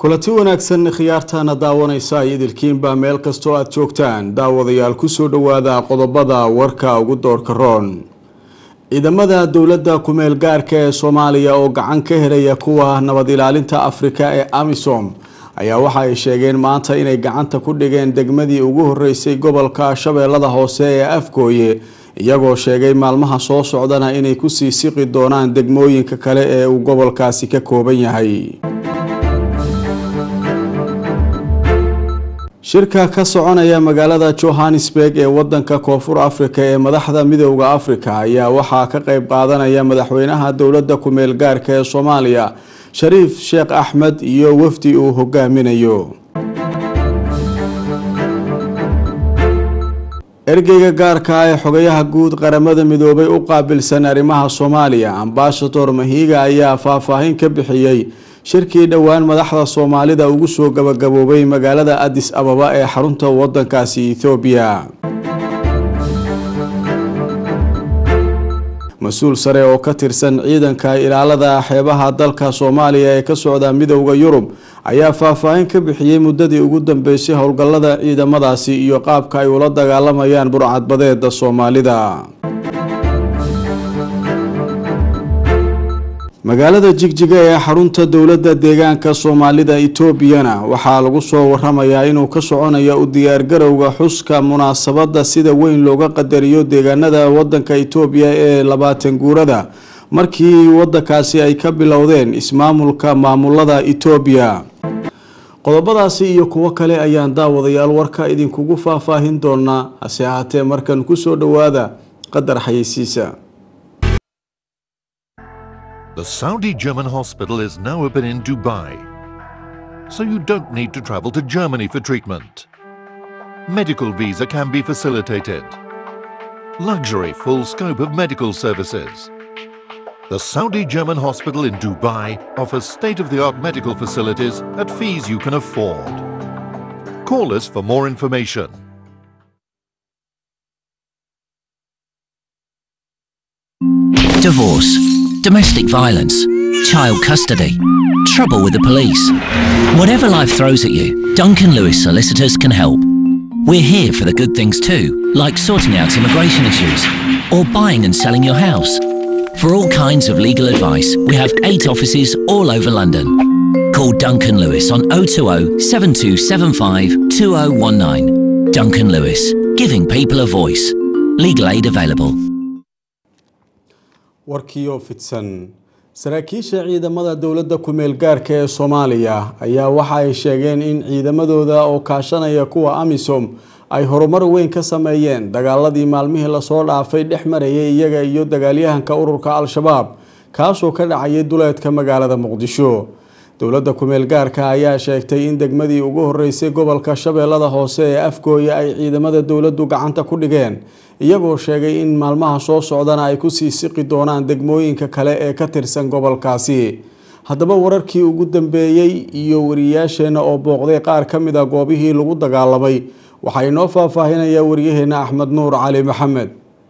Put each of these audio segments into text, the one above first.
kulanti wanaagsan khiyaartana daawanaysa idilkiin baa meel kastoo aad joogtaan daawadayaal ku soo dhawaada qodobada warka ugu doorka roon ciidamada dawladda ku meel gaarka ee Soomaaliya oo gacan ka helaya kuwa nabad ilaalinta Afrika ee AMISOM ayaa waxa ay sheegeen maanta inay gacanta ku dhigeen degmadii ugu horeysay gobolka Shabeellada Hoose ee Afgooye iyagoo sheegay maalmaha soo socdana inay ku sii siqi doonaan degmooyinka kale ee uu gobolkaasi ka kooban yahay. shirka ka soconaya magaalada Johannesburg ee wadanka Koonfur Afrika ee madaxda midowga Afrika ayaa waxa ka qayb qaadanaya madaxweynaha dawladda ku meel gaarka ee Soomaaliya Shariif Sheekh Axmed iyo wafdi uu hogaaminayo. ergeyga gaarka ah ee xogayaha guud qaramada midoobay u qaabilsan arrimaha Soomaaliya Ambassador Mahiga ayaa faahfaahin ka bixiyay shirkii dhawaan madaxda Soomaalida ugu soo gabagaboobay magaalada Addis Ababa ee xarunta wadankaasi Ethiopia. mas'uul sare oo ka tirsan ciidanka ilaalada xeebaha dalka Soomaaliya ee ka socda midowga Yurub ayaa faahfaahin ka bixiyay muddadii ugu dambeysay howlgallada ciidamadaasi iyo qaabka ay ula dagaalamayaan burcadbadeeda Soomaalida. magaalada Jigjiga ee xarunta dawladda deegaanka Soomaalida Etoobiyana waxaa lagu soo waramayaa inuu ka soconayo u diyaar garowga xuska munaasabada sida weyn looga qadariyo deegaanada wadanka Itoobiya ee 20 guurada markii wadankaasi ay ka bilowdeen ismaamulka maamulada Itoobiya. qodobadaasi iyo kuwa kale ayaan daawadayaal warka idinkugu faahfaahin doonaa hase ahaatee markan ku soo dhawaada qadar xayeysiisa. The Saudi German hospital is now open in Dubai, so you don't need to travel to Germany for treatment. Medical visa can be facilitated. Luxury full scope of medical services. The Saudi German hospital in Dubai offers state-of-the-art medical facilities at fees you can afford. Call us for more information. Divorce, domestic violence, child custody, trouble with the police. Whatever life throws at you, Duncan Lewis Solicitors can help. We're here for the good things too, like sorting out immigration issues or buying and selling your house. For all kinds of legal advice, we have 8 offices all over London. Call Duncan Lewis on 020 7275 2019. Duncan Lewis, giving people a voice. Legal aid available. warkiyo fidsan saraakiisha ciidamada dawladda ku meel gaarka ee Soomaaliya ayaa waxa ay sheegeen in ciidamadooda oo kaashanaya kuwa AMISOM ay horumar weyn ka sameeyeen dagaaladii maalmihii la soo dhaafay dhexmarayay iyaga iyo dagaalyahanka ururka Al-Shabaab kaasoo ka dhacay duleedka magaalada Muqdisho. dawladda ku meel gaarka ayaa sheegtay in degmadii ugu horeysay gobolka Shabeellada Hoose ee Afgooye ay ciidamada dawladdu gacanta ku dhigeen iyagoo sheegay in maalmaha soo socdana ay ku sii siqi doonaan degmooyinka kale ee ka tirsan gobolkaasi. haddaba wararkii ugu dambeeyay iyo wariyaasheena oo booqday qaar ka mid ah goobihii lagu dagaalamay waxay noo faahfaahinaya wariyaheena Axmed Nuur Cali Maxamed.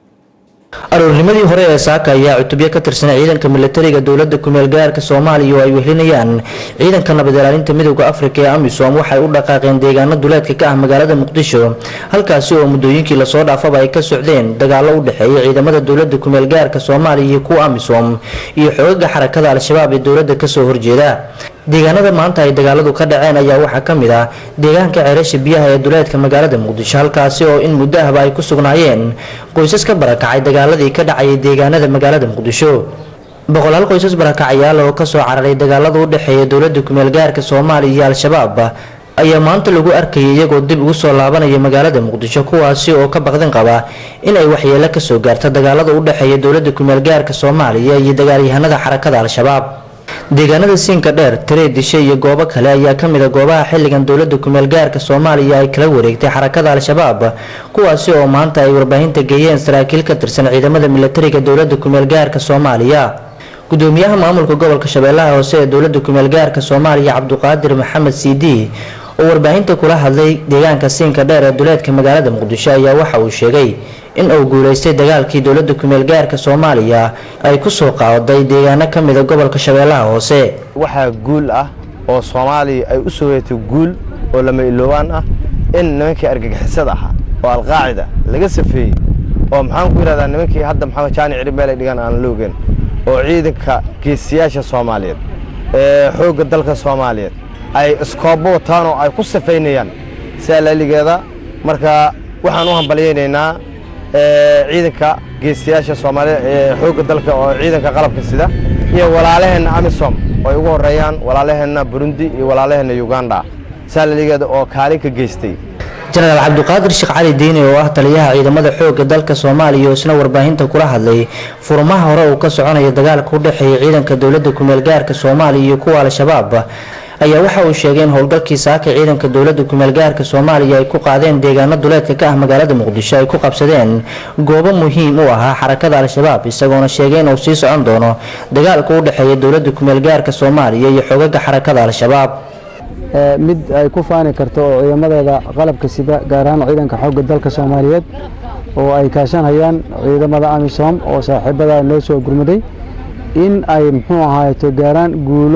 aroornimadii hore ee saaka ayaa cutubyo ka tirsan ciidanka militariga dawladda ku meel gaarka Soomaaliya oo ay wehelinayaan ciidanka nabad ilaalinta midowga Afrika ee AMISOM waxay u dhaqaaqeen deegaano duleedka ka ah magaalada Muqdisho halkaasi oo muddooyinkii la soo dhaafay ay ka socdeen dagaalo u dhaxeeya ciidamada dawladda ku meel gaarka Soomaaliya iyo kuwa AMISOM iyo xoogagga xarakada Al-Shabaab ee dawladda ka soo horjeeda. deegaanada maanta ay dagaaladu ka dhaceen ayaa waxa ka mid ah deegaanka ceelasha biyaha ee duleedka magaalada Muqdisho halkaasi oo in muddo ahba ay ku sugnaayeen qoysas ka barakacay dagaaladii ka dhacay deegaanada magaalada Muqdisho. boqolaal qoysas barakacayaal oo ka soo cararay dagaalada u dhaxeeya dawladda ku meel gaarka Soomaaliya iyo Al-Shabaab ayaa maanta lagu arkayay iyagoo dib ugu soo laabanaya magaalada Muqdisho kuwaasi oo ka baqdin qaba in ay waxyeelo ka soo gaarto dagaalada u dhaxeeya dawladda ku meel gaarka Soomaaliya iyo dagaalyahanada xarakada Al-Shabaab. deegaanada siinka dheer Tareedisha iyo goobo kale ayaa ka mid ah goobaha xilligan dawladda ku meel gaarka Soomaaliya ay kala wareegtay xarakada Al-Shabaab kuwaasi oo maanta ay warbaahinta geeyeen saraakiil ka tirsan ciidamada militariga dawladda ku meel gaarka Soomaaliya. gudoomiyaha maamulka gobolka Shabeellaha Hoose ee dawladda ku meel gaarka Soomaaliya Cabduqaadir Maxamed Siidi oo warbaahinta kula hadlay deegaanka siinka dheer ee duleedka magaalada Muqdisho ayaa waxa uu sheegay in uu guuleystay dagaalkii dawladda ku meel gaarka Soomaaliya ay ku soo qaaday deegaano ka mid ah gobolka Shabeellaha Hoose. waxa guul ah oo Soomaaliya ay u soo yeetay guul oo lama iloobaan ah in nimankii argagixisada ahaa oo al-qaacida laga safeeyay oo maxaan ku yiraahdaa nimankii hadda maxamed jaani cirib meel ay dhigan aan loogeen oo ciidanka geesiyaasha Soomaaliyeed xoogga dalka Soomaaliyeed ay iskoobo wataan oo ay ku safeynayaan saalaaligeeda marka waxaan u hambalyeynaa ciidanka geesiyaasha Soomaaliyeed xoogga dalka oo ciidanka qalabka sida iyo walaalaheena AMISOM oo ugu horeeyaan walaalaheena Burundi iyo walaalaheena Uganda saalaaligeeda oo kaalin ka geystay General Cabduqaadir Sheekh Cali Diini oo ah taliyaha ciidamada xoogga dalka Soomaaliya oo isna warbaahinta kula hadlay furmaha hore oo ka soconaya dagaalka u dhaxeeya ciidanka dawladda ku meel gaarka Soomaaliya iyo kuwa al-shabaab ayaa waxa uu sheegay in howlgalkii saaka ciidanka dawladda ku meel gaarka Soomaaliya ay ku qaadeen deegaano duleedka ka ah magaalada Muqdisho ay ku qabsadeen goobo muhiim u ah xarakada al-shabaab isagoona sheegay in uu sii socon doono dagaalka u dhaxeeya dawladda ku meel gaarka Soomaaliya iyo xoogagga xarakada al-shabaab mid ay ku faani karto oo ciidamadeeda qalabka sida gaar ahaan ciidanka xoogga dalka Soomaaliyeed oo ay kaashanayaan ciidamada AMISOM oo saaxiibada noo soo gurmaday in ay muxuu ahaato gaaraan guulo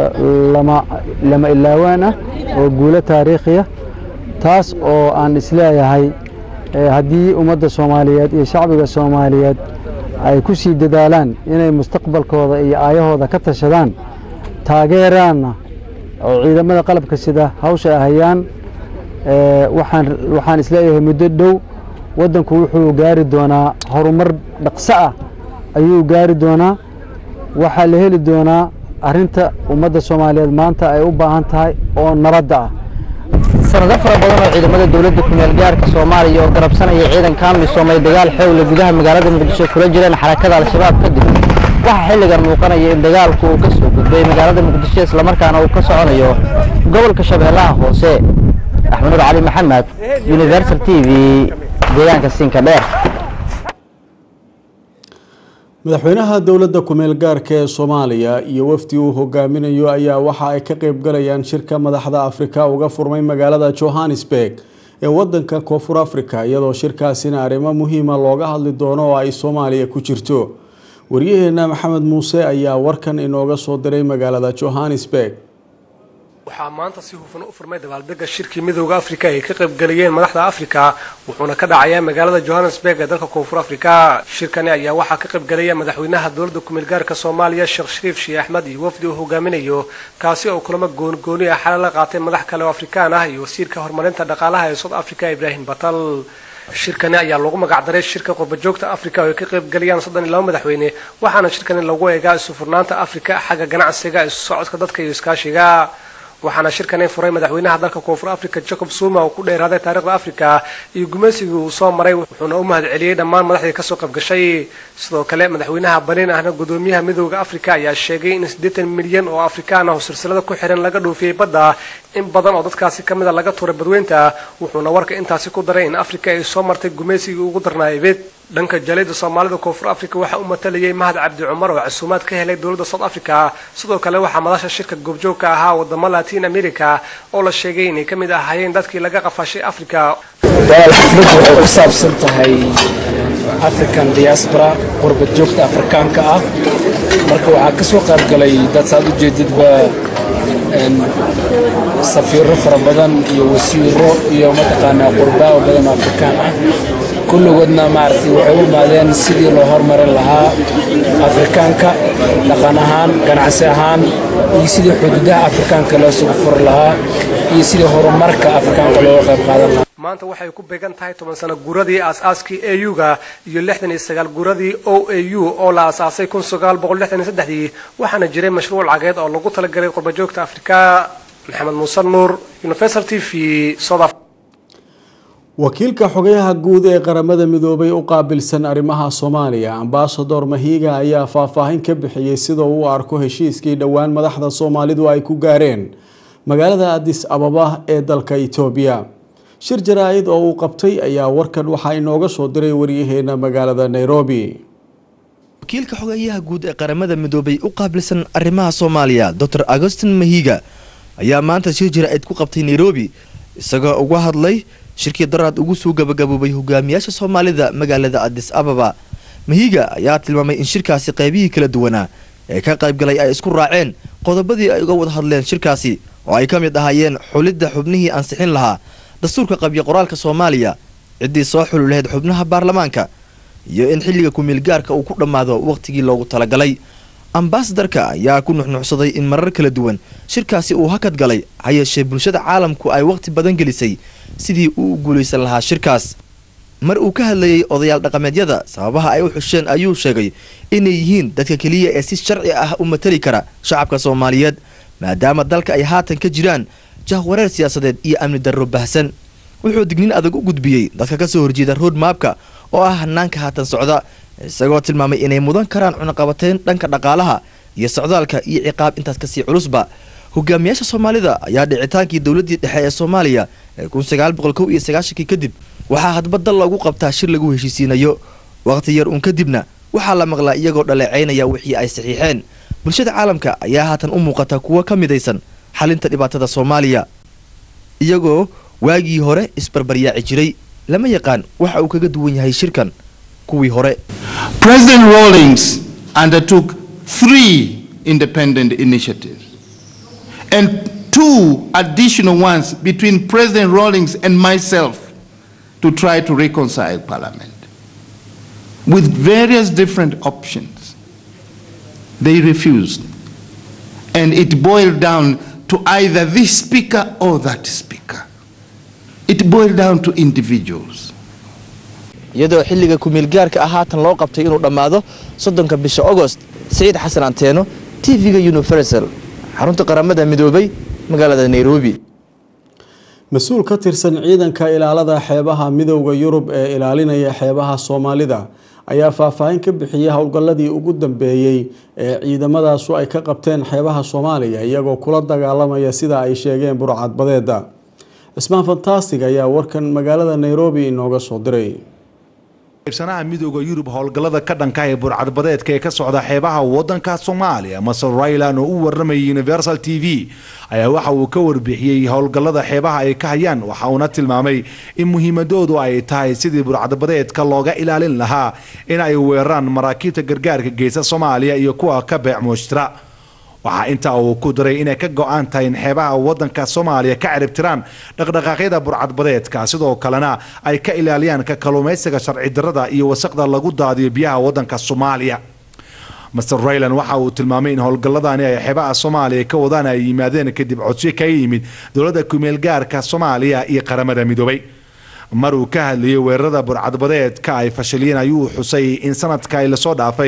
lama ilaawaan ah oo guulo taariikhi ah taas oo aan isleeyahay haddii ummadda Soomaaliyeed iyo shacbiga Soomaaliyeed ay ku sii dadaalaan inay mustaqbalkooda iyo aayahooda ka tashadaan taageeraana oo ciidamada qalabka sida hawsha ahayaan waxaan isleeyahay muddo dhow wadanku wuxuu gaari doonaa horumar dhaqso ah ayuu gaari doonaa waxa la heli doonaa arinta ummadda Soomaaliyeed maanta ay u baahan tahay oo nabadda ah sanado fara badan oo ciidamada dawladda ku meel gaarka Soomaaliya oo garabsanaya ciidanka AMISOM ay dagaal xoog leh gudaha magaalada Muqdisho kula jireen xarakada al-shabaab kadib waxa xilligan muuqanaya in dagaalku uu ka soo gudbay magaalada Muqdisho isla markaana uu ka soconayo gobolka Shabeellaha Hoose Axmed Cali Maxamed Universal TV deegaanka Sinka Dheer madaxweynaha dawladda ku meel gaarka ee Soomaaliya iyo wafdi uu hogaaminayo ayaa waxa ay ka qayb galayaan shirka madaxda Afrika uga furmay magaalada Johannesburg ee wadanka Koonfur Afrika iyadoo shirkaasina arrimo muhiim ah looga hadli doono oo ay Soomaaliya ku jirto wariyaheena Maxamed Muuse ayaa warkan inooga soo diray magaalada Johannesburg waxaa maanta si hufan u furmay dabaaldega shirkii midowga Afrika ay ka qayb galayeen madaxda Afrika wuxuuna ka dhacayaa magaalada Johannesburg ee dalka Koonfur Afrika shirkani ayaa waxaa ka qayb galaya madaxweynaha dawladda ku meel gaarka Soomaaliya Sheekh Shariif Sheekh Axmed iyo wafdi uu hogaaminayo kaasi oo kulamo gooni ah xalal la qaatay madax kale oo Afrikaan ah iyo wasiirka horumarinta dhaqaalaha ee South Africa Ibrahim Batal shirkani ayaa lagu magac daray shirka qurba joogta Afrika oo ay ka qayb galayaan 32 madaxweyne waxaana shirkani lagu eegaa isu furnaanta Afrika xagga ganacsiga iyo socodka dadka iyo iskaashiga waxaana shirkani furay madaxweynaha dalka Koonfur Afrika Jacob Zuma oo ku dheeraaday taariikhda Afrika iyo gumaysigii uu soo maray wuxuuna u mahadceliyay dhammaan madaxdii ka soo qayb gashay sidoo kale madaxweynaha Benin ahna gudoomiyaha midowga Afrika ayaa sheegay in 80 milyan oo Afrikaan ah oo silsilada ku xiran laga dhoofiyay badda in badan oo dadkaasi kamid ah laga tuuray badweynta wuxuuna warka intaasi ku daray in Afrika ay soo martay gumaysigii ugu darnaayay dhanka jaaliyada Soomaalida Koonfur Afrika waxa uu matalayay Mahad Cabdi Cumar oo casuumaad ka helay dawladda South Africa sidoo kale waxa madasha shirka goobjoogka ahaa wadamo Latin America oo la sheegay inay kamid ahaayeen dadkii laga qafashay Afrika waxay ku saabsan tahay African diaspora qurba joogta Afrikaanka ah marka waxa ka soo qayb galay dad saad u jeedidba safiiro fara badan iyo wasiiro iyo mataqaana qurba badan Afrikaan ah kulligoodna maartay waxay u maadeen sidii loo hormarin lahaa Afrikaanka dhaqan ahaan ganacsi ahaan iyo sidii xuduudaha Afrikaanka loo soo fur lahaa iyo sidii horumarka Afrikaanka loo qayb qaadan lahaa maanta waxay ku beegan tahay 10 sano guuradii aasaaskii AU-ga iyo 69 guuradii OAU oo la aasaasay 1963 waxaana jiray mashruuc lacageed oo lagu talagalay qurba joogta Afrika Maxamed Muuse Nuur Universal TV South wakiilka xogayaha guud ee qaramada midoobay u qaabilsan arrimaha Soomaaliya Ambassador Mahiga ayaa faahfaahin ka bixiyay sida uu arko heshiiskii dhawaan madaxda Soomaalidu ay ku gaareen magaalada Addis Ababa ee dalka Itoobiya shir jaraa'id oo uu qabtay ayaa warkan waxa inooga soo diray wariyaheena magaalada Nairobi wakiilka xogayaha guud ee qaramada midoobay u qaabilsan arrimaha Soomaaliya Dr. Augustin Mahiga ayaa maanta shir jaraa'id ku qabtay Nairobi isagoo uga hadlay shirkii daraad ugu soo gabagaboobay hogaamiyaasha Soomaalida magaalada Addis Ababa Mahiga ayaa tilmaamay in shirkaasi qaybihii kala duwanaa ee ka qaybgalay ay isku raaceen qodobadii ay uga wada hadleen shirkaasi oo ay ka mid ahaayeen xulidda xubnihii ansixin lahaa dastuurka qabyo qoraalka Soomaaliya ciddii soo xuli lahayd xubnaha baarlamaanka iyo in xilliga ku-meelgaarka uu ku dhammaado waqtigii loogu talagalay ambassadorka ayaa ku nuxnuxsaday in marar kala duwan shirkaasi uu hakad galay hayeeshee bulshada caalamku ay waqti badan gelisay sidii uu u guulaysan lahaa shirkaas mar uu ka hadlayay odayaal dhaqameedyada sababaha ay u xusheen ayuu sheegay inay yihiin dadka kaliya ee si sharci ah u matali kara shacabka Soomaaliyeed maadaama dalka ay haatan ka jiraan jahwareer siyaasadeed iyo amni darro baahsan wuxuu digniin adag u gudbiyay dadka ka soo horjeeda road mapka oo ah hanaanka haatan socda isagoo tilmaamay inay mudan karaan cunaqabateyn dhanka dhaqaalaha iyo socdaalka iyo ciqaab intaas ka sii culusba hogaamiyaasha Soomaalida ayaa dhicitaankii dawladii dhexe ee Soomaaliya ee 1991 kadib waxaa hadba dal lagu qabtaa shir lagu heshiisiinayo waqti yar uun kadibna waxaa la maqlaa iyagoo dhaleeceynaya wixii ay saxiixeen bulshada caalamka ayaa haatan u muuqata kuwa ka midaysan xalinta dhibaatada Soomaaliya iyagoo waagii hore isbarbaryaaci jiray lama yaqaan waxa uu kaga duwan yahay shirkan kuwii hore. President Rawlings undertook 3 independent initiatives and 2 additional ones between President Rawlings and myself to try to reconcile Parliament with various different options. They refused, and it boiled down to either this speaker or that speaker. It boiled down to individuals. iyadoo xilliga ku-meelgaarka ah haatan loo qabtay inuu dhammaado 30 bisha August Saciid Xasan Anteeno TV-ga Universal xarunta qaramada midoobay magaalada Nairobi. mas-uul ka tirsan ciidanka ilaalada xeebaha midowga Yurub ee ilaalinaya xeebaha Soomaalida ayaa faahfaahin ka bixiyay howlgalladii ugu dambeeyay ee ciidamadaas ay ka qabteen xeebaha Soomaaliya iyagoo kula dagaalamaya sida ay sheegeen burcadbadeeda. Ismaan Fantastic ayaa warkan magaalada Nairobi inooga soo diray. sanaha midowga Yurub howlgallada ka dhanka ah burcadbadeedka ee ka socda xeebaha wadanka Soomaaliya Masar Raylan oo u warramay Universal TV ayaa waxa uu ka warbixiyay howlgallada xeebaha ay ka hayaan waxa uu tilmaamay in muhiimadoodu ay tahay sidii burcadbadeedka looga ilaalin lahaa in ay weeraraan maraakiibta gargaarka geesa Soomaaliya iyo kuwa ka beec muushtara waxa inta uu ku daray inay ka go'an tahay in xeebaha wadanka Soomaaliya ka ciribtiraan dhaqdhaqaaqyada burcadbadeedka sidoo kalena ay ka ilaaliyaan ka kalluumaysiga sharci darrada iyo wasaqda lagu daadiyo biyaha wadanka Soomaaliya. Mr. Raylan waxa uu tilmaamay in howlgalladani ay xeebaha Soomaaliya ka wadaan ay yimaadeen kadib codsi ka yimid dawladda ku-meelgaarka Soomaaliya iyo qaramada midoobay. maruu ka hadlayay weerarada burcadbadeedka ay fashiliyeen ayuu xusay in sanadka ay la soo dhaafay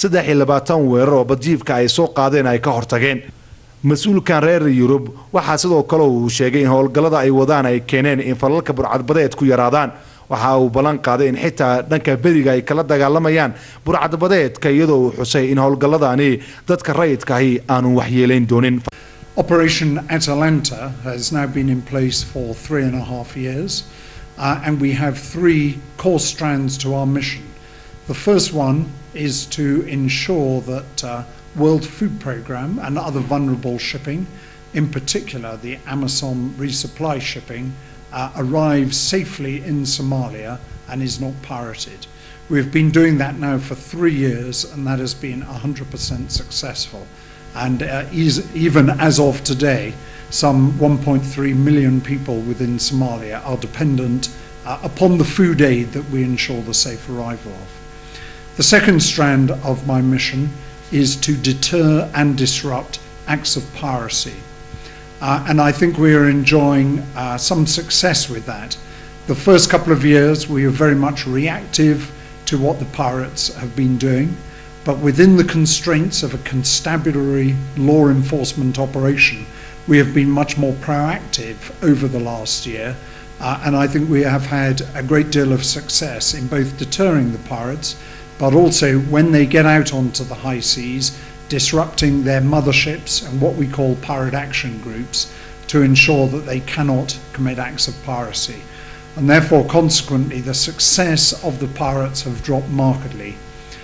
23 weerar oo badjiifka ay soo qaadeen ay ka hortageen. mas-uulkan reer Yurub waxa sidoo kale uu sheegay in howlgallada ay wadaan ay keeneen in falalka burcadbadeedku yaraadaan waxa uu balan qaaday in xitaa dhanka beriga ay kala dagaalamayaan burcadbadeedka iyadoo uu xusay in howlgalladani dadka rayidka ahi aanu waxyeelayn doonin. Operation Atalanta has now been in place for 3.5 years. And we have 3 core strands to our mission. The first one is to ensure that World Food Programme and other vulnerable shipping, in particular the Amazon resupply shipping, arrives safely in Somalia and is not pirated. We've been doing that now for 3 years and that has been 100% successful. And even as of today, some 1.3 million people within Somalia are dependent upon the food aid that we ensure the safe arrival of. The second strand of my mission is to deter and disrupt acts of piracy. And I think we are enjoying some success with that. The first couple of years we are very much reactive to what the pirates have been doing, but within the constraints of a constabulary law enforcement operation, we have been much more proactive over the last year, and I think we have had a great deal of success in both deterring the pirates, but also when they get out onto the high seas, disrupting their motherships and what we call pirate action groups to ensure that they cannot commit acts of piracy. And therefore, consequently, the success of the pirates have dropped markedly.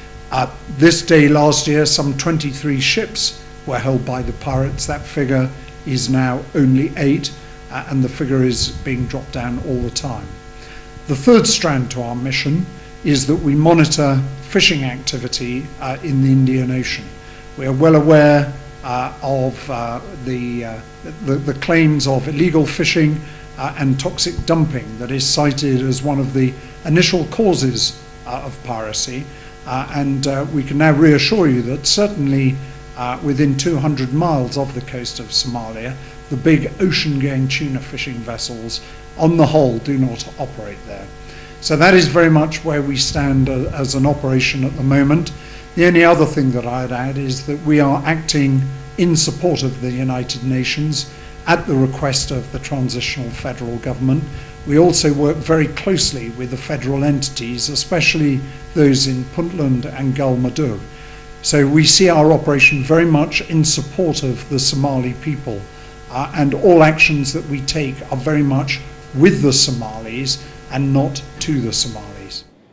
This day last year, some 23 ships were held by the pirates. That figure is now only 8, and the figure is being dropped down all the time. The third strand to our mission is that we monitor fishing activity in the Indian Ocean. We are well aware of the claims of illegal fishing and toxic dumping that is cited as one of the initial causes of piracy. And we can now reassure you that certainly within 200 miles of the coast of Somalia, the big ocean-going tuna fishing vessels on the whole do not operate there. So that is very much where we stand as an operation at the moment. The only other thing that I'd add is that we are acting in support of the United Nations at the request of the transitional federal government. We also work very closely with the federal entities, especially those in Puntland and Galmudug. So we see our operation very much in support of the Somali people, and all actions that we take are very much with the Somalis and not to the Somalis.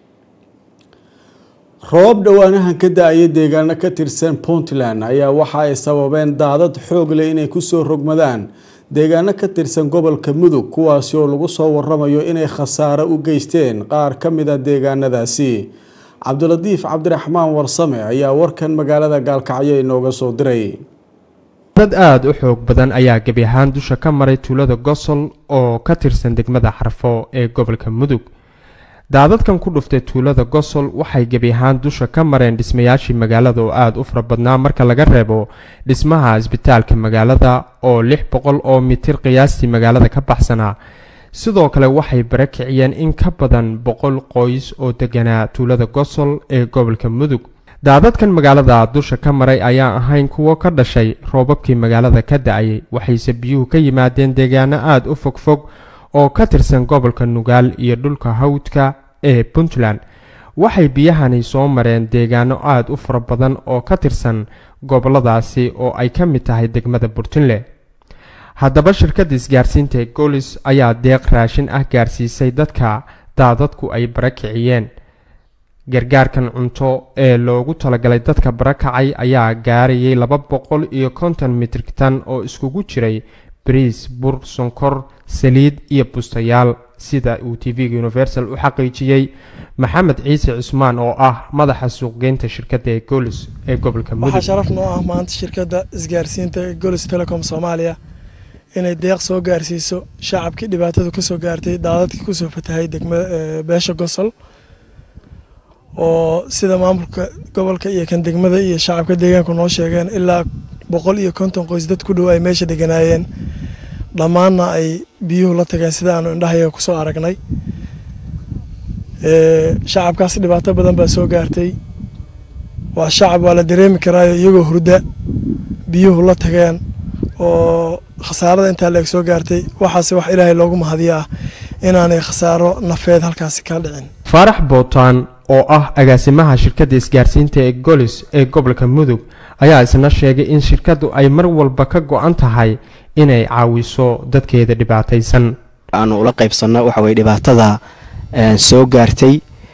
roobab dhawaanahan ka da-aya deegaano ka tirsan Puntland ayaa waxa ay sababeen daadad xoog leh inay ku soo rogmadaan deegaano ka tirsan gobolka Mudug kuwaas oo lagu soo waramayo inay khasaare u geysteen qaar ka mid ah deegaanadaasi. Cabduladiif Cabdiraxmaan Warsame ayaa warkan magaalada Gaalkacyo inooga soo diray. dad aad u xoog badan ayaa gabi ahaan dusha ka maray tuulada Gosol oo ka tirsan degmada Xarfo ee gobolka Mudug. daadadkan ku dhuftay tuulada Gosol waxay gabi ahaan dusha ka mareen dhismayaashii magaalada oo aad u fara badnaa marka laga reebo dhismaha isbitaalka magaalada oo 600 oo mitir qiyaastii magaalada ka baxsanaa. sidoo kale waxay barakiciyeen in ka badan 100 qoys oo deganaa tuulada Gosol ee gobolka Mudug. daadadkan magaalada dusha ka maray ayaa ahayn kuwo ka dhashay roobabkii magaalada ka da'ay, waxayse biyuhu ka yimaadeen deegaano aad u fogfog oo ka tirsan gobolka Nugaal iyo dhulka hawdka ee Puntland. waxay biyahani soo mareen deegaano aad u fara badan oo ka tirsan goboladaasi oo ay ka mid tahay degmada Burtinle. haddaba shirkadda isgaarsiinta ee Golis ayaa deeq raashin ah gaarsiisay dadka daadadku ay barakiciyeen. gargaarkan cunto ee loogu talagalay dadka barakacay ayaa gaarayay 250 mitrik tan oo iskugu jiray bariis, bur, sonkor, saliid iyo bustayaal, sida uu TV Universal u xaqiijiyay Maxamed Ciise Cusmaan oo ah madaxa suuqgeynta shirkadda ee Golis ee gobolka Mudug. waxaa sharaf noo ah maanta shirkadda isgaarsiinta ee Golis Telecom Soomaaliya inay deeq soo gaarsiiso shacabkii dhibaatadu ka soo gaartay daadadkii ku soo fatahay degmada beesha Gosol oo sida maamulka gobolka iyo kan degmada iyo shacabka deegaanka noo sheegeen ilaa 150 qoys dad ku dhow ay meesha deganaayeen, dhammaanna ay biyuhu la tageen sida aanu indhahayaga ku soo aragnay. shacabkaas dhibaato badan baa soo gaartay. waa shacab waa la dareemi karaayo iyagoo hurda biyuhu la tageen oo khasaarada intaa leeg soo gaartay. waxaase wax ilaahay loogu mahadiyaa inaanay khasaaro nafeed halkaasi ka dhicin. Faarax Bootaan oo ah agaasimaha shirkadda isgaarsiinta ee Golis ee gobolka Mudug ayaa isna sheegay in shirkaddu ay mar walba ka go'an tahay inay caawiso dadkeeda dhibaataysan. aanu ula qaybsano waxa way dhibaatada soo gaartay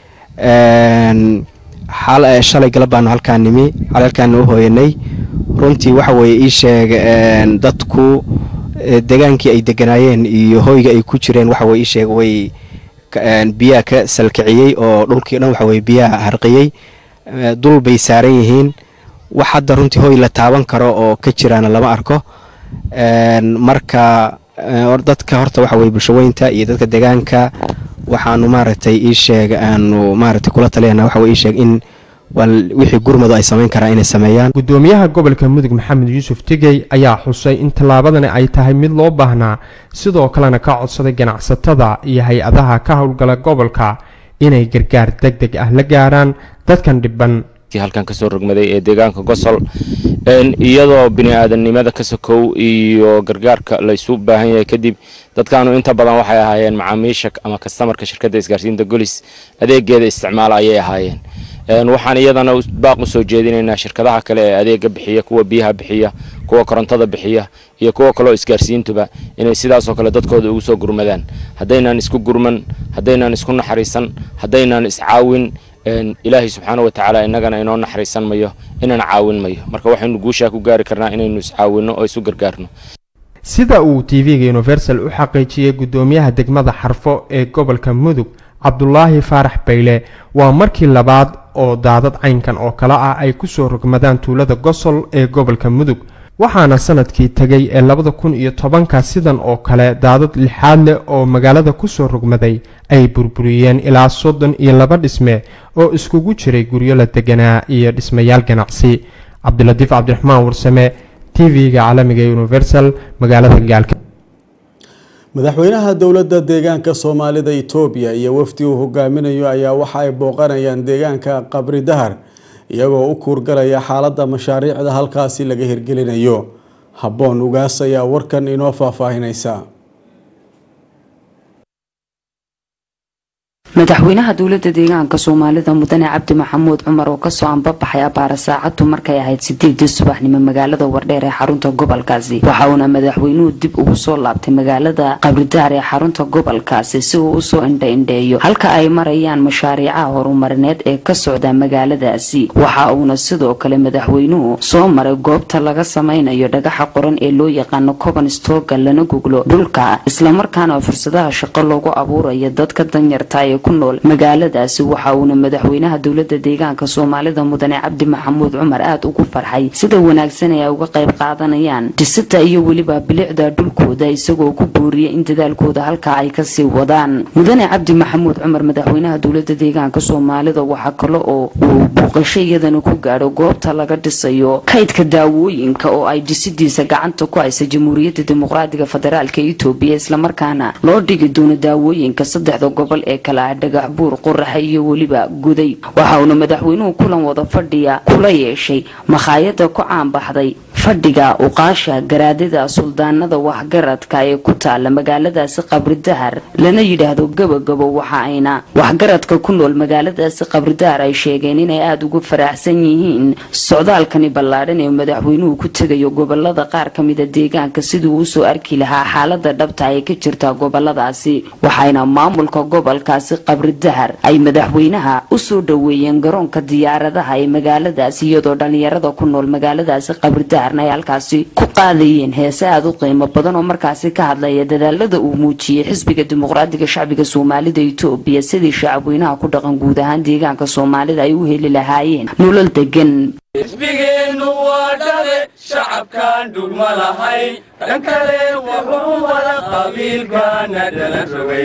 shalay galabaan halkaan nimi halkaan u hooyanay. runtii waxa way ii sheeg dadku degaankii ay deganaayeen iyo hoyga ay ku jireen waxa way ii sheeg way biyaha ka salkiciyay oo dhulkii dhan waxa way biyaha harqiyay, dul bay saaran yihiin. wax hadda runtii hoy la taaban karo oo ka jiraan lama arko. marka dadka horta waxa way bulshaweynta iyo dadka deegaanka waxaanu maaragtay ii sheeg aanu maaragtay kula taliyana waxa way ii sheeg in wixii gurmadu ay sameyn karaan inay sameeyaan. gudoomiyaha gobolka Mudug Maxamed Yuusuf Tigey ayaa xusay in talaabadani ay tahay mid loo baahnaa, sidoo kalena ka codsaday ganacsatada iyo hay-adaha ka howlgala gobolka inay gargaar degdeg ah la gaaraan dadkan dhiban. halkan ka soo rogmaday ee deegaanka Gosol iyadoo bini'aadanimada ka sokow iyo gargaarka la isu baahan yahay kadib dadkaanu inta badan waxay ahaayeen macaamiisha ama customerka shirkadda isgaarsiinta Golis adeegeeda isticmaal ayay ahaayeen. waxaan iyadana baaq u soo jeedinaynaa shirkadaha kale ee adeega bixiya, kuwa biyaha bixiya, kuwa korontada bixiya iyo kuwa kale oo isgaarsiintuba inay sidaas oo kale dadkooda ugu soo gurmadaan. haddaynan isku gurman, haddaynan isku naxariisan, haddaynan iscaawin, ilaahay subxaanahu wa tacaala innagana inoo naxariisan mayo, inaan caawin mayo. marka waxaynu guushaa ku gaari karnaa inaynu iscaawinno oo isu gargaarno. sida uu TV Universal u xaqiijiyay gudoomiyaha degmada Xarfo ee gobolka Mudug Cabdullaahi Faarax Bayle, waa markii labaad oo daadad caynkan oo kale ah ay kusoo rogmadaan tuulada gosol ee gobolka mudug waxaana sanadkii tagay ee 2010 sidan oo kale daadad lixaad leh oo magaalada kusoo rogmaday ay burburiyeen ilaa 32 dhisme oo iskugu jiray guryo la deganaa iyo dhismayaal ganacsi. cabdilatiif cabdiraxmaan warsame TV-ga caalamiga Universal magaalada Gaalka. madaxweynaha dowladda deegaanka Soomaalida Itoobiya iyo wafdi uu hogaaminayo ayaa waxa ay booqanayaan deegaanka Qabri Dahar iyagoo u kuurgalaya xaaladda mashaariicda halkaasi laga hirgelinayo. Habboon ugaas ayaa warkan inoo faahfaahinaysa. madaxweynaha dowladda deegaanka Soomaalida Mudane Cabdi Maxamuud Cumar oo ka soo anbabaxay abaar saacadu markay ahayd 8 subaxnimo magaalada Wardheer ee xarunta gobolkaasi waxa uu madaxweynuhu dib ugu soo laabtay magaalada Qabri Dahar ee xarunta gobolkaasi si uu u soo indha-indheeyo halka ay marayaan mashaariicaha horumarineed ee ka socda magaaladaasi. waxa uuna sidoo kale madaxweynuhu soo maray goobta laga samaynayo dhagaxa qoran ee loo yaqaan Coban Stoga lana guglo dhulka isla markaana fursadaha shaqo loogu abuurayo dadka danyarta ee ku nool magaaladaasi. waxa uu madaxweynaha dowladda deegaanka Soomaalida Mudane Cabdi Maxamuud Cumar aad ugu farxay sida wanaagsan ay uga qayb qaadanayaan dhisida iyo waliba bilicda dhulkooda isagoo ku booriyay in dadaalkooda halka ay ka sii wadaan. Mudane Cabdi Maxamuud Cumar madaxweynaha dowladda deegaanka Soomaalida waxa kale oo uu booqashayadana ku gaadho goobta laga dhisayo kaydka daawooyinka oo ay dhisidiisa gacanta ku haysa Jamhuuriyadda Dimuqraadiga Federaalka Itoobiya isla markaana loo dhigi doono daawooyinka saddexda gobol ee kala dhagax buur qorax iyo waliba guday. waxa uu madaxweynuhu kulan wada fadhiya kula yeeshay makhaayada ku caan baxday fadhiga uqaasha garaadada suldaanada waxgaradka ee ku taala magaaladaasi Qabri Dahar lana yiraahdo gabagabo. waxa ayna waxgaradka ku nool magaaladaasi Qabri Dahar ay sheegeen inay aad ugu faraxsan yihiin socdaalkani ballaaran ee madaxweynuhu ku tagayo gobolada qaar kamid ah deegaanka sidii uu soo arki lahaa xaaladda dhabta ee ka jirta goboladaasi. waxayna maamulka gobolkaasi Qabri Dahar ay madaxweynaha u soo dhaweeyeen garoonka diyaaradaha ee magaaladaasi iyadoo dhalinyarada ku nool magaaladaasi Qabri Dahar ay halkaasi ku qaadayeen heeso aad u qiimo badan oo markaasi ka hadlaya dadaalada uu muujiyay xisbiga dimuqraadiga shacbiga Soomaalida Itoobiya sidii shacabweynaha ku dhaqan guud ahaan deegaanka Soomaalida ay u heli lahaayeen nolol degan. xisbigeenu waa dhale shacabkan dhugma lahay dhan kale wuxuu wada qabiilkana dhalan rogay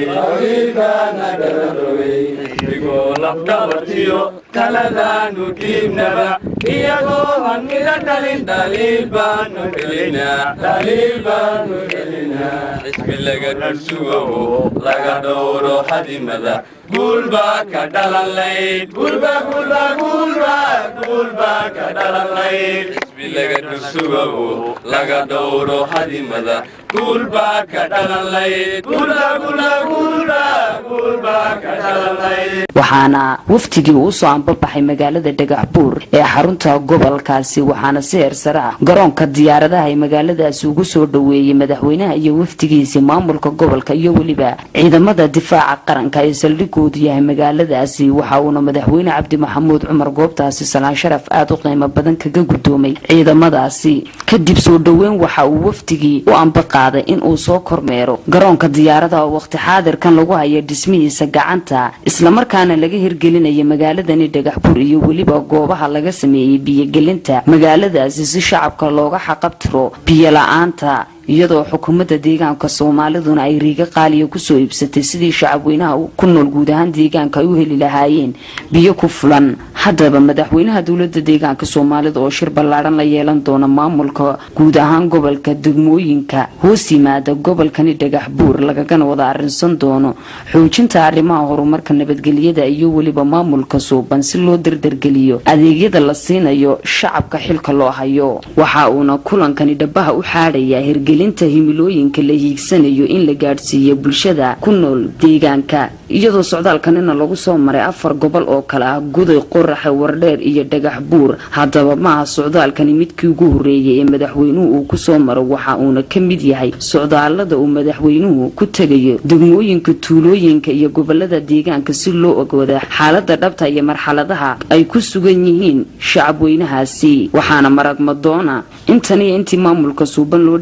xisbigoo lafdhabartiyo taladaanu dhiibnaba iyagoo hanmida dhalin dhaliil baanu helinaa xisbi laga dhursugowo laga dhowro hadimada guulba ka dhalan layd guulba ka dhalan layd xisbi laga dhursugowo laga dhowro hadimada guulba ka dhalan layd guulba ka dhalan layd. waxaana waftigii uu soo anbabaxay magaalada dhagax buur ee xarunta gobolkaasi waxaana si heersare ah garoonka diyaaradaha ee magaaladaasi ugu soo dhaweeyay madaxweynaha iyo waftigiisa maamulka gobolka iyo waliba ciidamada difaaca qaranka ee saldhigoodu yahay magaaladaasi. waxa uu madaxweyne Cabdi Maxamuud Cumar goobtaasi salaan sharaf aad u qiimo badan kaga gudoomay ciidamadaasi. kadib soo dhaweyn waxa uu waftigii u anbaqaaday in uu soo kormeero garoonka diyaaradaha oo waqti xaadirkan lagu hayo dhismihiisa gacanta isla markaana laga hirgelinayo magaaladani dhagax buur iyo waliba goobaha laga sameeyay biyo-gelinta magaaladaasi si shacabka looga xaqabtiro biyo la'aanta iyadoo xukuumadda deegaanka Soomaaliduna ay riiga qaaliyo ku soo iibsatay sidii shacabweynaha ku nool guud ahaan deegaanka ay u heli lahaayeen biyo ku fulan. haddaba madaxweynaha dowladda deegaanka Soomaalida oo shir ballaaran la yeelan doona maamulka guud ahaan gobolka degmooyinka hoos yimaada gobolkani dhagax buur lagana wada arrinsan doono xoojinta arrimaha horumarka nabadgelyada iyo waliba maamulka suuban si loo dardargeliyo adeegyada la siinayo shacabka xilka loo hayo. waxa uuna kulankani dhabaha u xaadhaya hirgelinta himilooyinka la hiigsanayo in la gaadhsiiyo bulshada ku nool deegaanka iyadoo socdaalkanina lagu soo maray 4 gobol oo kala ah guday qorax Wardheer iyo dhagax buur. haddaba ma socdaalkani midkii ugu horeeyay ee madaxweynuhu uu ku soo maro waxa uuna ka mid yahay socdaalada uu madaxweynuhu ku tagayo degmooyinka tuulooyinka iyo gobolada deegaanka si loo ogaado xaaladda dhabta iyo marxaladaha ay ku sugan yihiin shacabweynahaasi. waxaana marag madoona intani intii maamulka suuban loo dhaadhiciyay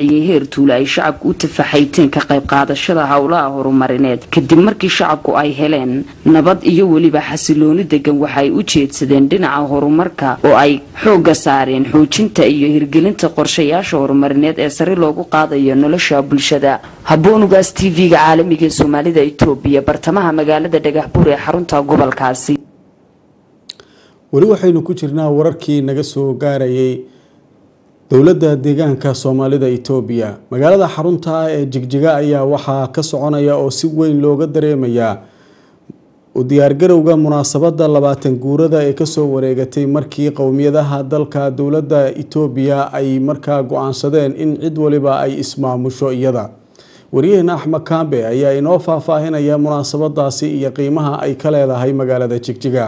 gaarsiiyey heer tuulo ay shacabku u tafaxayteen ka qayb qaadashada howlaha horumarineed kadib markii shacabku ay heleen nabad iyo weliba xasilooni degan waxay u jeedsadeen dhinaca horumarka oo ay xooga saareen xoojinta iyo hirgelinta qorshayaasha horumarineed ee sare loogu qaadayo nolosha bulshada. Haboonugaas TV-ga caalamiga ee Soomaalida Itoobiya bartamaha magaalada Dhagaxbuur ee xarunta gobolkaasi. weli waxaynu ku jirnaa wararkii naga soo gaarayay dowladda deegaanka Soomaalida Itoobiya. magaalada xarunta ee Jigjiga ayaa waxaa ka soconaya oo si weyn looga dareemaya u diyaargarowga munaasabada 20 guurada ee ka soo wareegatay markii qowmiyadaha dalka dowladda Itoobiya ay markaa go'aansadeen in cid waliba ay ismaamusho iyada. wariyahana Axmed Kambe ayaa inoo faahfaahinaya munaasabadaasi iyo qiimaha ay ka leedahay magaalada Jigjiga.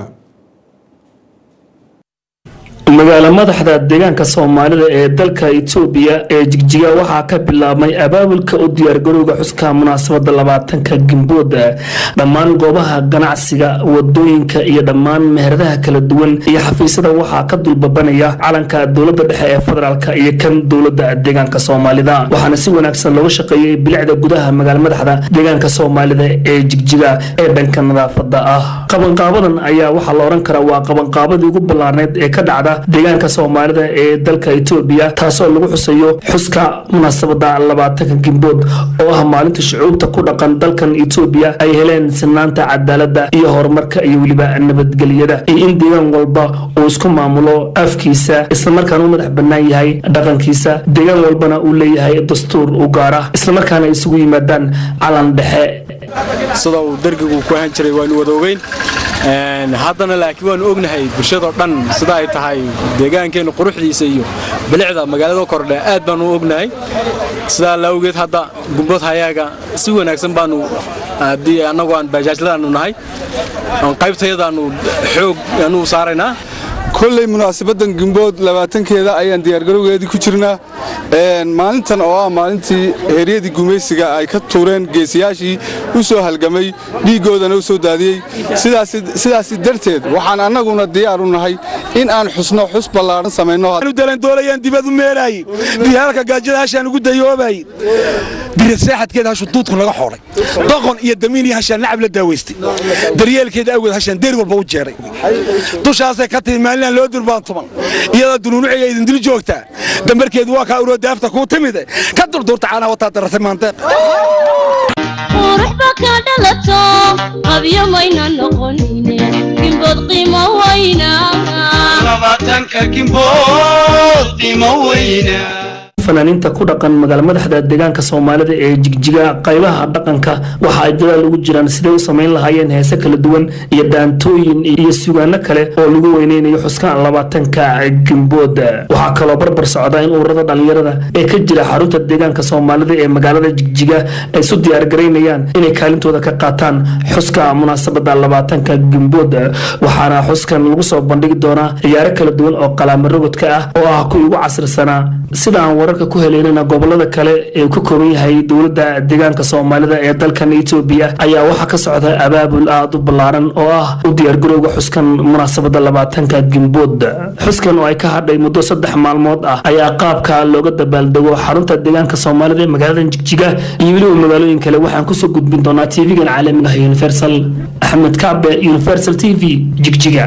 magaala madaxda deegaanka Soomaalida ee dalka Itoobiya ee Jigjiga waxaa ka bilaabmay abaabulka u diyaargarowga xuska munaasabada 20ka Gimbood. dhammaan goobaha ganacsiga, wadooyinka iyo dhammaan meheradaha kala duwan iyo xafiisyada waxaa ka dulbabanaya calanka dowladda dhexe ee federaalka iyo kan dowladda deegaanka Soomaalida. waxaana si wanaagsan looga shaqeeyay bilicda gudaha magaala madaxda deegaanka Soomaalida ee Jigjiga ee dhanka nadaafadda ah. qabanqaabadan ayaa waxaa la oran karaa waa qabanqaabadii ugu ballaarneed ee ka dhacda deegaanka Soomaalida ee dalka Itoobiya taasoo lagu xusayo xuska munaasabada 20ka Gimbood oo ah maalinta shucuubta ku dhaqan dalkan Itoobiya ay heleen sinaanta cadaaladda iyo horumarka iyo waliba nabadgelyada iyo in deegaan walba uu isku maamulo afkiisa isla markaana uu madax bannaan yahay dhaqankiisa deegaan walbana uu leeyahay dastuur u gaar ah isla markaana isugu yimaadaan calan dhexe sida uu dargigu ku ahaan jiray waan wadaogeyn haddana laakiin waan ognahay bulshada dhan sida ay tahay deegaankeena quruxdiisa iyo bilicda magaalada kordhe aad baan u ognahay sida la ogeed hadda Gimbood hayaga si wanaagsan baanu hadii anagu aan bajaajlaanu nahay aan qaybtayadaanu xoog aanu saaraynaa كل مناسبة جنبود لبعتن كذا أيام ديار جرو جدي كشرنا مالنتن مالنتي هريدي جميسجا أي كتورين جيسياشي وسو هالجمي دي جودنا وسو دادي سداسي درتد وحنا أنا قلنا ديارنا هاي إن أن حسنا حسب الله نسمينا هذا دلنا دولة يندي بدو ميراي ديارك جاجل عشان نقول ديوباي دير الساحة كذا شطوط كنا حوري ضغن يدميني عشان لعب للدويستي دريال كذا أول عشان دير والبوت جاري توش هذا كتير مالنا لو دربان طبعا يلا دلونو عيد ندري جوجتا دمركيد واكا اورو دافتا كو تميده كدر دورت عانا وتا درتمانته روح بك دلتو قبيا ماينا نقونينه Gimbood قيمه وينا لباتنك Gimbood قيمه وينا fanaaniinta ku dhaqan magaala madaxda deegaanka Soomaalida ee Jigjiga qaybaha dhaqanka waxa ay dadaal ugu jiraan sidii u sameyn lahaayeen heeso kala duwan iyo daantooyin iyo suugaano kale oo lagu weyneynayo xuska 20ka Gimbood. waxa kale oo barbar socda in ururada dhalinyarada ee ka jira xarunta deegaanka Soomaalida ee magaalada Jigjiga ay soo diyaar gareynayaan inay kaalintooda ka qaataan xuska munaasabada 20ka Gimbood. waxaana xuskan lagu soo bandhigi doonaa ciyaaro kala duwan oo qalaamo rogodka ah oo ah kuwa ugu casrisanaa sida aan wararka ku heleynayna gobolada kale ee ku kooban yahay dowladda deegaanka Soomaalida ee dalkan Itoobiya ayaa waxa ka socda abaabul aad u ballaaran oo ah u diyaar garowga xuskan munaasabada 20ka Gimbood. xuskan oo ay ka hadhay muddo 3 maalmood ah ayaa qaabka looga dabaaldego xarunta deegaanka Soomaalida ee magaalada Jigjiga iyo waliba magaalooyin kale waxaan ku soo gudbin doonaa TV-gan caalamiga ah Universal. Axmed Kaabe, Universal TV, Jigjiga.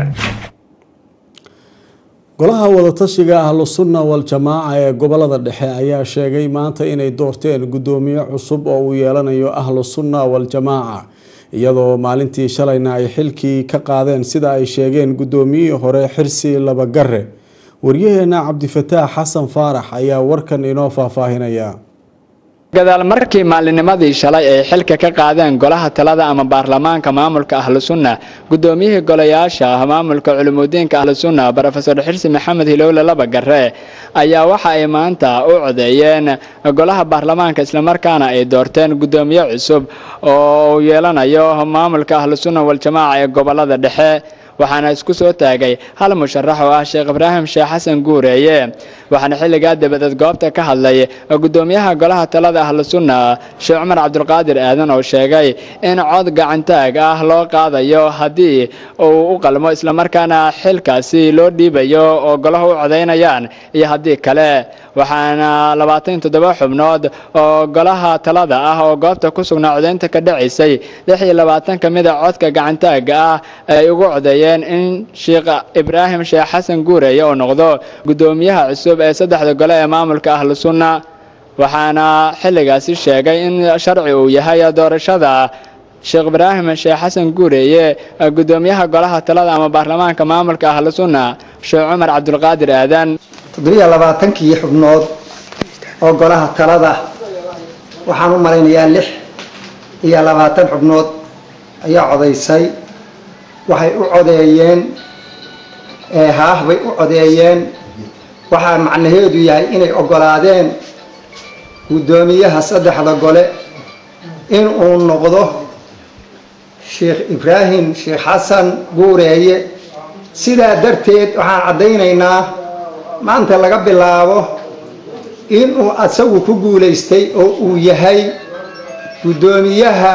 golaha wadatashiga ahlu sunna wal jamaa ee gobolada dhexe ayaa sheegay maanta inay doorteen gudoomiye cusub oo uu yeelanayo ahlu sunna wal jamaa iyadoo maalintii shalayna ay xilkii ka qaadeen sida ay sheegeen gudoomiyihii hore Xirsi Labagare. wariyahana Cabdifataax Xasan Faarax ayaa warkan inoo faahfaahinaya. gadaal markii maalinimadii shalay ay xilka ka qaadeen golaha talada ama baarlamaanka maamulka ahlu sunna gudoomiyihii golayaasha maamulka culuumudiinka ahlu sunna Professor Xirsi Maxamed Hilowle Labagare ayaa waxa ay maanta u codeeyeen golaha baarlamaanka isla markaana ay doorteen gudoomiye cusub oo yeelanayo maamulka ahlu sunna wal jamaa ee gobolada dhexe. waxaana isku soo taagay hal musharax oo ah Sheekh Ibraahim Sheekh Xasan Guureeye waxaana xilligaa dabadeed goobta ka hadlay gudoomiyaha golaha talada ahlu sunna Sheekh Cumar Cabdulqaadir Aadan oo sheegay in cod gacantaag ah loo qaadayo haddii uu u qalmo isla markaana xilkaasi loo dhiibayo oo golaha u codeynayaan iyo haddii kale waxaana 27 xubnood oo golaha talada ah oo goobta ku sugnaa codeynta ka dhacaysay 26 kamid ah codka gacantaaga ah ay ugu codeeyeen in Sheekh Ibraahim Sheekh Xasan Guureeye oo noqdo gudoomiyaha cusub ee saddexda gole ee maamulka ahlu sunna waxaana xilligaasi sheegay in sharci uu yahay doorashada Sheekh Ibraahim Sheekh Xasan Guureeye gudoomiyaha golaha talada ama baarlamaanka maamulka ahlu sunna Sheekh Cumar Cabdulqaadir Aadan 27 xubnood oo golaha talada waxaan u maraynayaa 26 xubnood ayaa codeysay waxay u codeeyeen bay u codeeyeen waxa macnaheedu yahay inay ogolaadeen gudoomiyaha saddexda gole in uu noqdo Sheekh Ibraahim Sheekh Xasan Guureeye sidaa darteed waxaan cadeynaynaa maanta laga bilaabo in uu asagu ku guuleystay oo uu yahay gudoomiyaha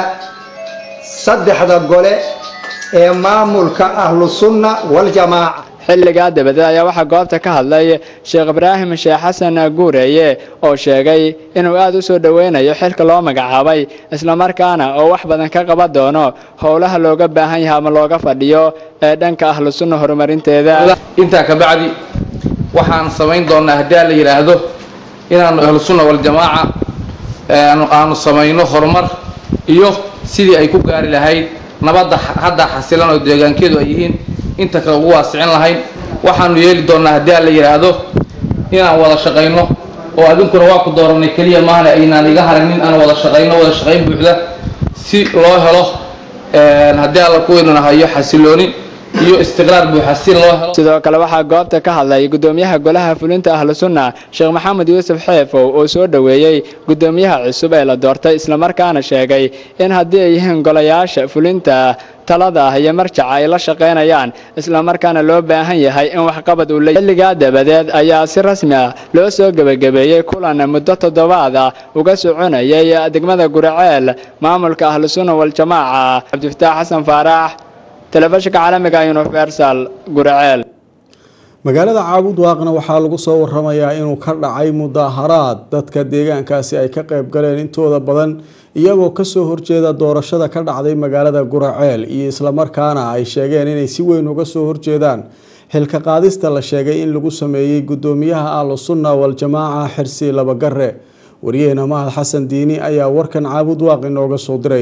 saddexda gole ee maamulka ahlu sunna wal jamaaca xilligaa dabadeed ayaa waxaa goobta ka hadlay Sheekh Ibraahim Sheekh Xasan Guureeye oo sheegay inuu aad u soo dhaweynayo xilka loo magacaabay isla markaana oo wax badan ka qaban doono howlaha looga baahan yahay ama looga fadhiyo ee dhanka ahlu sunna horumarinteeda inta ka bacdi waxaan samayn doonaa haddii la yiraahdo inaan ahlu sunna wal jamaaca aanu samayno horumar iyo sidii ay ku gaari lahayd nabadda hadda xasilan oo deegaankeedu ay yihiin inta kale ugu waasicin lahayn waxaanu yeeli doonaa haddii la yiraahdo inaan wada shaqayno oo adinkuna waa ku dooranay kaliya maana aynaan iga harinin aan wada shaqayn buuxda si loo helo haddii alla ku weynaanayo xasilooni iyo istiqraar buuxa si loo helo sidoo kale waxaa goobta ka hadlay gudoomiyaha golaha fulinta ahlu sunna Sheekh Maxamed Yuusuf Xeefow oo soo dhaweeyay gudoomiyaha cusub ee la doortay isla markaana sheegay in haddii ay yihiin golayaasha fulinta talada iyo marjaca ay la shaqeynayaan isla markaana loo baahan yahay in wax qabad uu leeyahay xilligaa dabadeed ayaa si rasmi ah loo soo gabagabeeyay kulan muddo 7 ah uga soconayay degmada Guraceel maamulka ahlu sunna wal jamaaca Cabdifataax Xasan Faarax telefishinka caalamiga Universal Guraceel magaalada Caabud Waaqna waxaa lagu soo waramayaa inuu ka dhacay mudaharaad dadka deegaankaasi ay ka qayb galeen intooda badan iyagoo ka soo horjeeda doorashada ka dhacday magaalada Guraceel iyo isla markaana ay sheegeen inay si weyn uga soo horjeedaan xilka qaadista la sheegay in lagu sameeyay gudoomiyaha ahlu sunna wal jamaaca Xirsi Labagare wariyahena Mahad Xasan Diini ayaa warkan Caabud Waaq inooga soo diray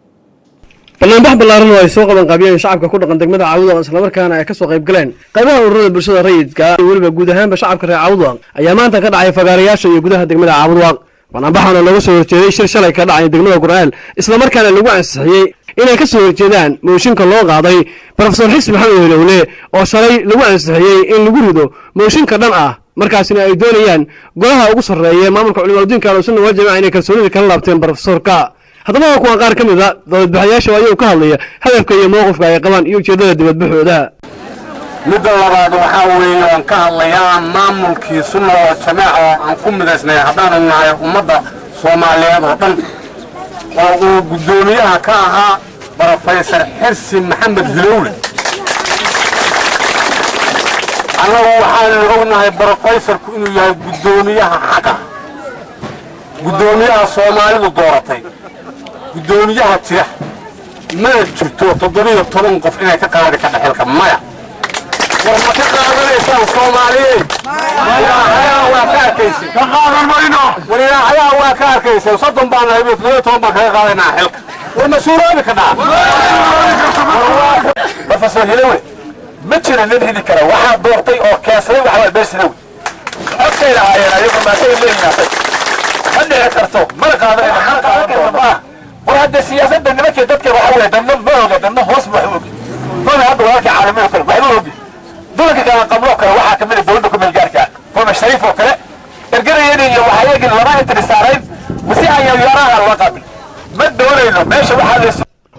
barnaamij ballaaran oo ay soo qaban qaabiyeen shacabka ku dhaqan degmada Caabud Waaq isla markaana ay ka soo qayb galeen qaybaha ururada bulshada rayidka iyo waliba guud ahaanba shacabka reer Caabud Waaq ayaa maanta ka dhacay fagaarayaasha iyo gudaha degmada Caabud Waaq barnaamijkan laga soo horjeeday shir shalay ka dhacay degmada Guraceel isla markaana lagu ansixiyay inay ka soo horjeedaan mooshinka loo qaaday Professor Xisbi Maxamed Howle oo shalay lagu ansixiyay in lagu rido mooshinka dhan ah markaasina ay doonayaan golaha ugu sareeya maamulka culimada diinka ahlu sunna wal jamaaca inay kalsoonida kala laabteen professorka haddaba kuwa qaar ka mid ah dowladbaxayaasha ayuu ka hadlaya hadafka iyo mowqifka ay qabaan iyo ujeedada dibadbaxooda midda labaad waxaa weeyaan ka hadlayaa maamulkii sunna wal jamaaca aan ku midaysnay haddaan nahay ummadda Soomaaliyeed oo dhan oo uu gudoomiyaha ka ahaa Professor Xirsi Maxamed Hilowle anagu waxaan ognahay professorku inuu yahay gudoomiyaha xaqa gudoomiyaha Soomaalidu dooratay gudoomiyaha tira ma jirto 17 qof inay ka qaadi ka dhaxalka maya warma ka qaadanaysaan Soomaaliyeed waa ka arkaysi ka qaadan mayno walaa waa ka arkaysi 30 baan hayay 17 baan ka qaadanaa xilka warma suuroobi ka dhac Professor Hilowle ma jira nin hidi kara waxa doortay oo kaasay waxa beeshay codkay lahaayeen ayagu ma soo leeyahay hadda karto ma qaadanayna وهذا السياسة ده نمك يدك وحوله ده نبغى ده نهوس بحوج فما هذا وراك عالمي وكل بحوج دولك كان قبلك واحد كمان دولكم الجاركة فما شريف وكلا الجري يدي وحياج اللي راحت السعرين وسيها يراها الوقبل ما الدوري له ماشي واحد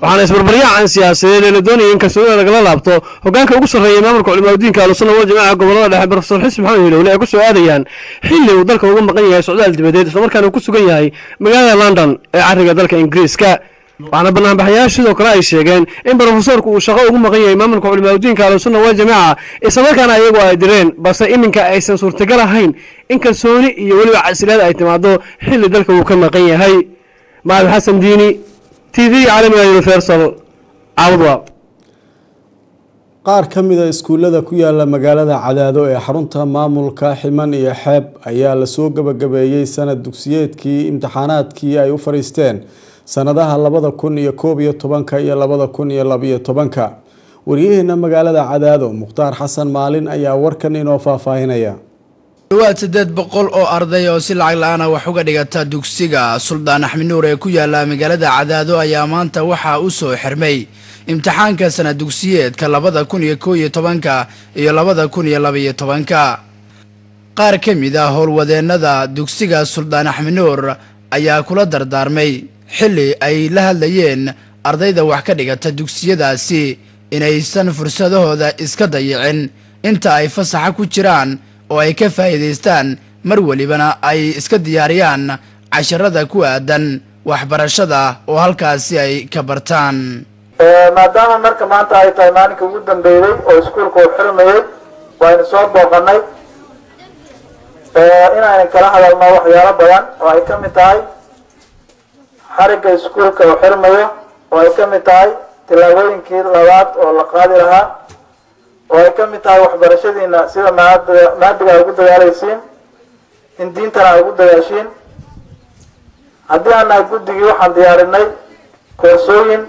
waxaana isbarbaryacan siyaasadeed ee la doonayay in kalsoonida lagala laabto hogaanka ugu sarreeya maamulka culimaadudiinka ahlusunna wal jamaaca gobolada dhexe profesor xisbi maxamed hilowle ay ku soo aadayaan xilli uu dalka uga maqan yahay socdaal dibadeed islamarkaana uu ku sugan yahay magaalada London ee cariga dalka Ingiriiska. waxaana banaanbaxayaashu sidoo kale ay sheegeen in profesorku uu shaqo ugu maqan yahay maamulka culimaadudiinka ahlusunna wal jamaaca islamarkaana ayagu ay direen balse iminka aysan suurtagal ahayn in kalsooni iyo weliba casilaad ay timaado xilli dalka uu ka maqan yahay. Mahad Xasan Diini TV caalamiga Universal Awdwa. qaar ka mid ah iskuulada ku yaala magaalada Cadaado ee xarunta maamulka Ximan iyo Xeeb ayaa la soo gabagabeeyay sanad dugsiyeedkii imtixaanaadkii ay u fariisteen sanadaha 2011 iyo 2012. wariyaheena magaalada Cadaado Mukhtaar Xasan Maalin ayaa warkan inoo faahfaahinaya. dhawaad 800 oo arday oo si lacag la'aan ah wax uga dhigata dugsiga Suldaan Axmed Nuur ee ku yaala magaalada Cadaado ayaa maanta waxa uu soo xirmay imtixaanka sanad dugsiyeedka 2011 iyo 2012. qaar ka mid ah howlwadeennada dugsiga Suldaan Axmed Nuur ayaa kula dardaarmay xilli ay la hadlayeen ardayda wax ka dhigata dugsiyadaasi inaysan fursadahooda iska dayicin inta ay fasaxa ku jiraan oo ay ka faa'iideystaan mar walibana ay iska diyaariyaan casharada ku aadan waxbarashada oo halkaasi ay ka bartaan. maadaama marka maanta ay tahay maalinka ugu dambeeyay oo iskuulka uu xirmayay waaynu soo booqanay inaan kala hadalno waxyaalo badan oo ay ka mid tahay xarigga iskuulka uu xirmayo oo ay ka mid tahay tilaabooyinkii labaad oo la qaadi lahaa oo ay ka mid tahay waxbarashadiina sida maadiga ay ugu dadaalaysiin in diintana ay ugu dadaashiin. haddii aan nahay guddigii waxaan diyaarinay koorsooyin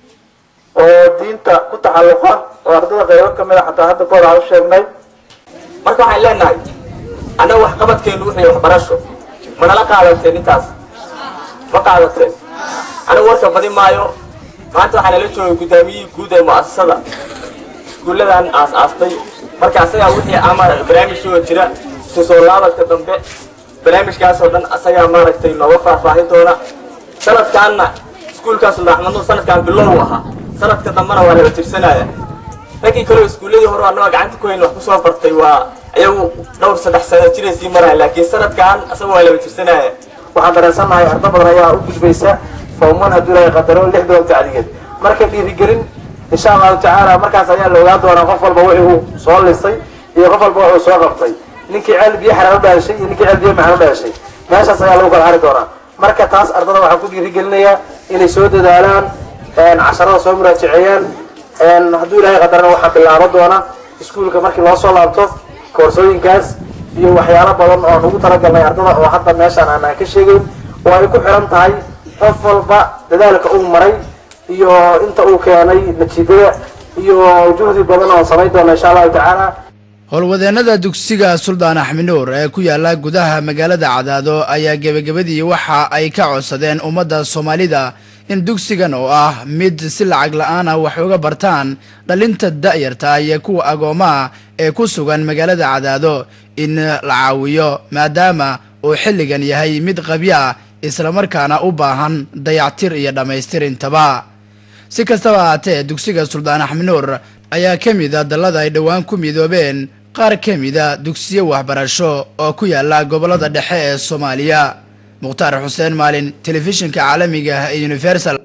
oo diinta ku taxalluqa oo ardada qaybo ka mid a xataa hadda kooda aan u sheegnay. marka waxaan leenahay annaga waxqabadkeenu wixii waxbarasho manala qaadateen intaas ma qaadateen anigu warka badi maayo. maanta waxaa nala joogay gudoomiyihii guud ee mu'asasada iskuulladan aas-aastay marka asagaa wixii ama barnaamijkooda jira soo laabadka dambe barnaamijkaasoo dhan asagaa maaragtay nooga faahfaahin doona. sanadkaanna iskuulkaas Suldaan Axmed Nuur sanadkan bilow ahaa sanadka dambana waa laga tirsanaya. raggii kale iskuulladii hore annaga gacanta ku hayn wax ku soo bartay waa ayagu dhowr 3 sano jiray sii maraya laakiin sanadkan asaga waa laga tirsanaya. waxaan dareensanahay arday badan ayaa u gudbaysa fawman hadduu ilaahay qadaro 6 bilood tacligeed marka dhiirigelin insha allahu tacaala markaas ayaa la ogaan doonaa qof walba wixii uu soo lisay iyo qof walba wuxuu soo qabtay. ninkii ceel biyo xaran u dhaashay iyo ninkii ceel biyo maxan u dhaashay meeshaas ayaa lagu kala hari doonaa. marka taas ardada waxaan ku dhiirigelinayaa inay soo dadaalaan casharada soo muraajaceeyaan. hadduu ilaahay qadarana waxaan bilaaban doonaa iskuulka markii loo soo laabto koorsooyinkaas iyo waxyaalo badan oo ugu talagalnay ardada oo hadda meeshaan aan ka sheegayn oo ay ku xiran tahay qof walba dadaalka uu maray iyo inta uu keenay natiijada iyo juhdi badan oo samayn doona insha allahu tacaala. howlwadeennada dugsiga Suldaan Axmed Nuur ee ku yaala gudaha magaalada Cadaado ayaa gabagabadii waxa ay ka codsadeen ummadda Soomaalida in dugsigan oo ah mid si lacag la'aan ah wax uga bartaan dhalinta da'yarta iyo kuwa agoomaha ee ku sugan magaalada Cadaado in la caawiyo maadaama uu xilligan yahay mid qabya isla markaana u baahan dayactir iyo dhamaystir intaba. si kastaba ahaatee dugsiga Suldaan Axmed Nuur ayaa ka mid ah dallada ay dhowaan ku midoobeen qaar ka mid ah dugsiyo waxbarasho oo ku yaala gobolada dhexe ee Soomaaliya. Mukhtaar Xuseen Maalin, telefishinka caalamiga ah ee Universal.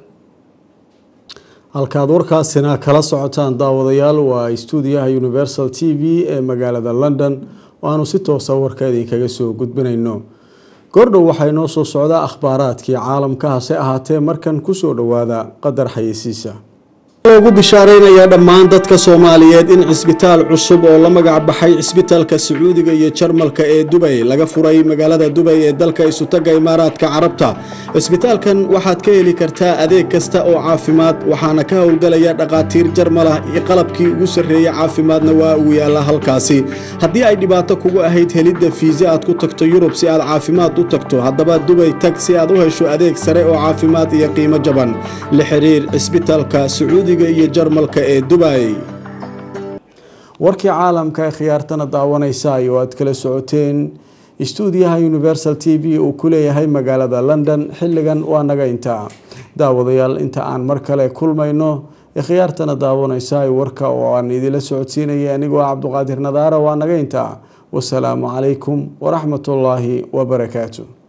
halkaad warkaasina kala socotaan daawadayaal waa stuudiyaha Universal TV ee magaalada London waanu si toos ah warka idinkaga soo gudbinayno. goordhow waxay noo soo socdaa akhbaaraadkii caalamka hase ahaatee markan ku soo dhawaada qadar xayeysiisa. ugu bishaareynaya dhammaan dadka Soomaaliyeed in cisbitaal cusub oo la magac baxay cisbitaalka Sacuudiga iyo Jarmalka ee Dubai laga furay magaalada Dubai ee dalka Isutaga Imaaraadka Carabta. cisbitaalkan waxaad ka heli kartaa adeeg kasta oo caafimaad waxaana ka howlgalaya dhaqaatiir Jarmal ah iyo qalabkii ugu sareeyay caafimaadna waa uu yaala halkaasi. haddii ay dhibaato kugu ahayd helidda fiisa aad ku tagto Yurub si aad caafimaad u tagto haddaba Dubai tag si aad u hesho adeeg sare oo caafimaad iyo qiimo jaban. la xiriir cisbitaalka Sacuudiga iyo Jarmalka ee Dubai. warkii caalamka ee khiyaartana daawanaysa iyo aad kala socoteen stuudiyaha Universal TV oo ku leeyahay magaalada London xilligan waa naga intaa. daawadayaal inta aan mar kale kulmayno ikhyaartana daawanaysa warka oo aan idila socodsiinaya anigoo cabduqaadir nadaara waa naga intaa wasalaamu calaykum waraxmatullaahi wabarakaatu